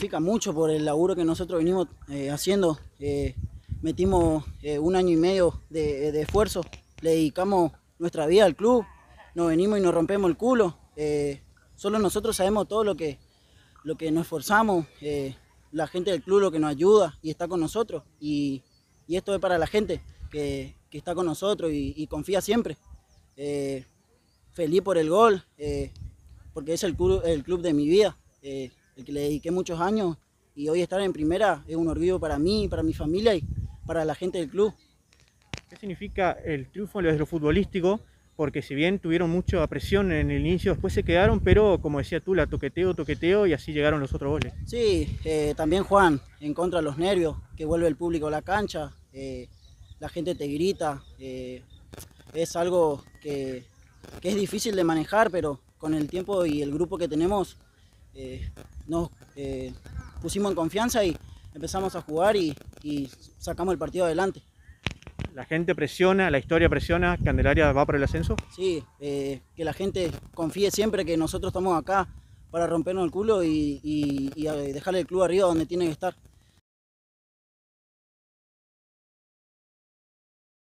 significa mucho por el laburo que nosotros venimos haciendo. Metimos 1 año y medio de esfuerzo, le dedicamos nuestra vida al club, nos venimos y nos rompemos el culo. Solo nosotros sabemos todo lo que nos esforzamos, la gente del club lo que nos ayuda y está con nosotros. Y esto es para la gente que está con nosotros y confía siempre. Feliz por el gol, porque es el club de mi vida, el que le dediqué muchos años, y hoy estar en primera es un orgullo para mí, para mi familia y para la gente del club. ¿Qué significa el triunfo desde lo futbolístico? Porque si bien tuvieron mucha presión en el inicio, después se quedaron, pero como decía tú, la toqueteo y así llegaron los otros goles. Sí, también Juan, en contra de los nervios, que vuelve el público a la cancha, la gente te grita, es algo que es difícil de manejar, pero con el tiempo y el grupo que tenemos nos pusimos en confianza y empezamos a jugar y sacamos el partido adelante. La gente presiona, la historia presiona, Candelaria va por el ascenso. Sí, que la gente confíe siempre que nosotros estamos acá para rompernos el culo y dejarle el club arriba donde tiene que estar.